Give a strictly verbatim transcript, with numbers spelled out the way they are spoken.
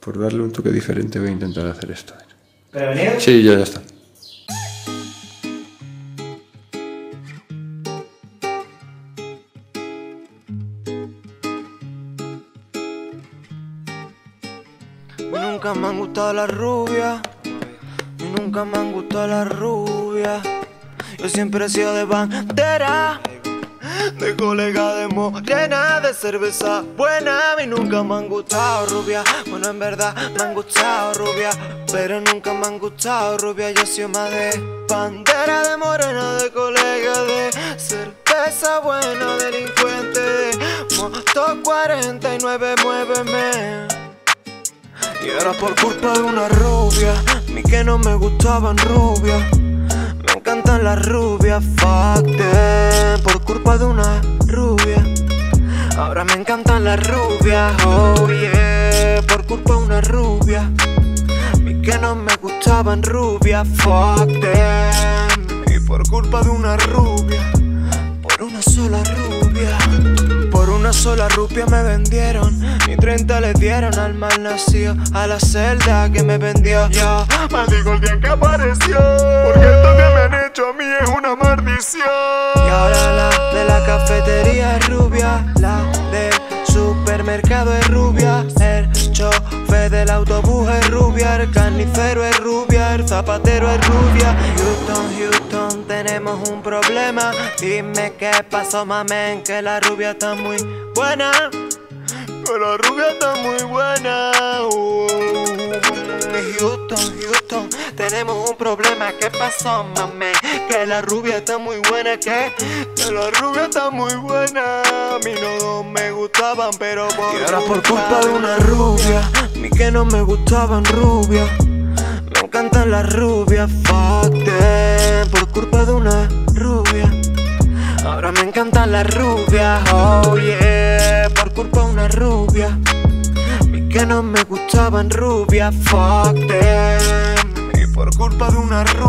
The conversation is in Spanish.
Por darle un toque diferente voy a intentar hacer esto. ¿Prevenido? Sí, ya, ya está. Nunca me han gustado las rubias, nunca me han gustado las rubias. Yo siempre he sido de bandera, de colega de morena, de cerveza buena. A mí nunca me han gustado rubias. Bueno, en verdad me han gustado rubias, pero nunca me han gustado rubias. Yo soy más de bandera, de morena, de colega, de cerveza buena, delincuente, de moto cuarenta y nueve, muéveme. Y era por culpa de una rubia, a mí que no me gustaban rubias. Me encantan las rubias, fuck them. Por culpa de una rubia, ahora me encantan las rubias, oh yeah. Por culpa de una rubia, a mí que no me gustaban rubias, fuck them. Y por culpa de una rubia, por una sola rubia, por una sola rubia me vendieron. Ni treinta le dieron al mal nacido, a la celda que me vendió. Yo maldigo el día en que apareció, porque esto que me han hecho a mí es una maldición. Y ahora la de la cafetería es rubia, la del supermercado es rubia, el chofer del autobús es rubia, el carnicero es rubia, el zapatero es rubia. Houston, Houston, tenemos un problema. Dime qué pasó, mamen, que la rubia está muy buena, que la rubia está muy buena. uh, Houston, Houston, tenemos un problema. ¿Qué pasó, mamen? Que la rubia está muy buena, que, que la rubia está muy buena. A mí no me gustaban, pero por, y ahora por culpa de una rubia, a mí que no me gustaban rubias. Me encantan las rubias, fuck them. Por culpa de una rubia, ahora me encantan las rubias, oh yeah. Por culpa de una rubia, a mí que no me gustaban rubias, fuck them. Y por culpa de una rubia,